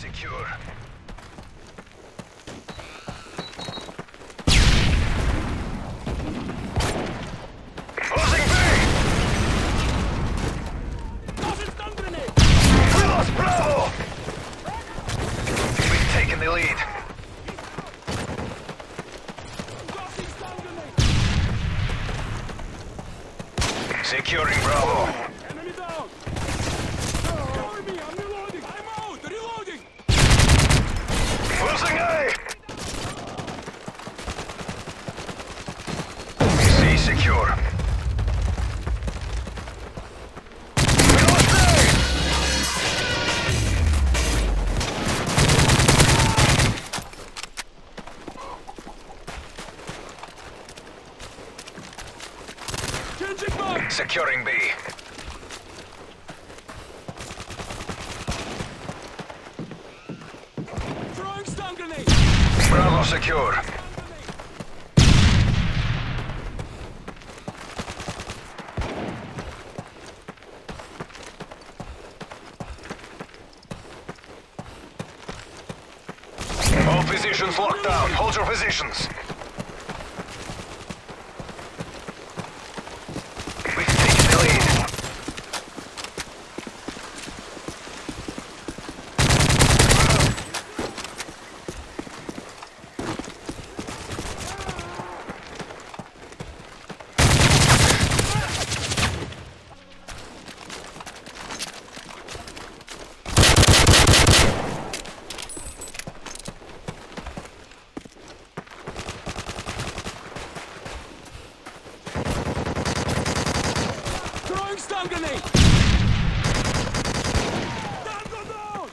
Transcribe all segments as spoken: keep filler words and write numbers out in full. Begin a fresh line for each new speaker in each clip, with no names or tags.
secure. Closing B! We lost Bravo! We've taken the lead. Securing Bravo.
Enemy down! Cover me, I'm reloading! I'm out! Reloading!
Losing A! C secure. We lost A!
Changing back!
Securing B.
Throwing stun grenade!
Bravo secure. All positions locked down. Hold your positions. We've taken the lead.
Throwing stun grenade! Down, go down!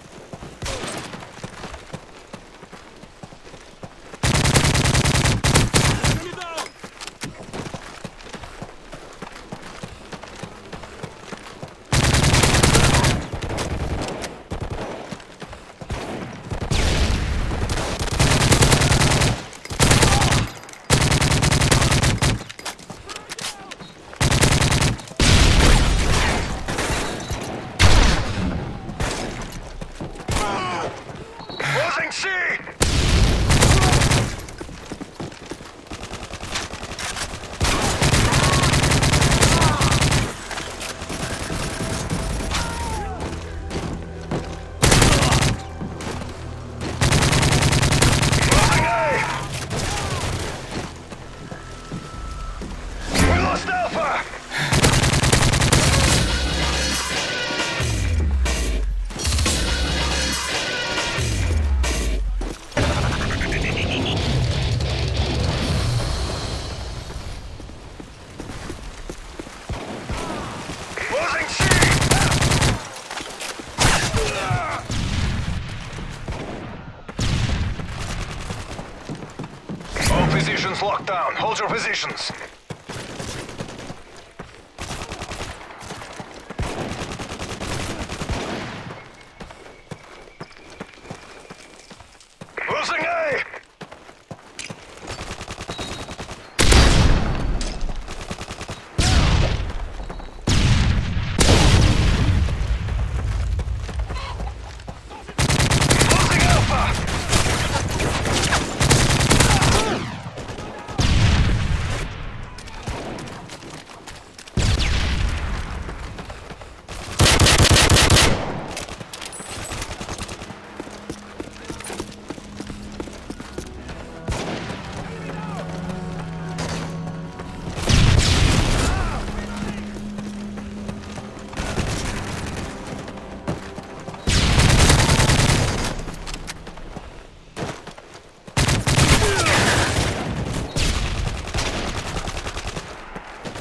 Enemy down!
Closing C! Closing A! We lost Alpha! Closing C! All positions locked down. Hold your positions. Losing A! Losing Alpha!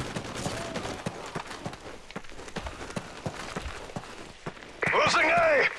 Losing A!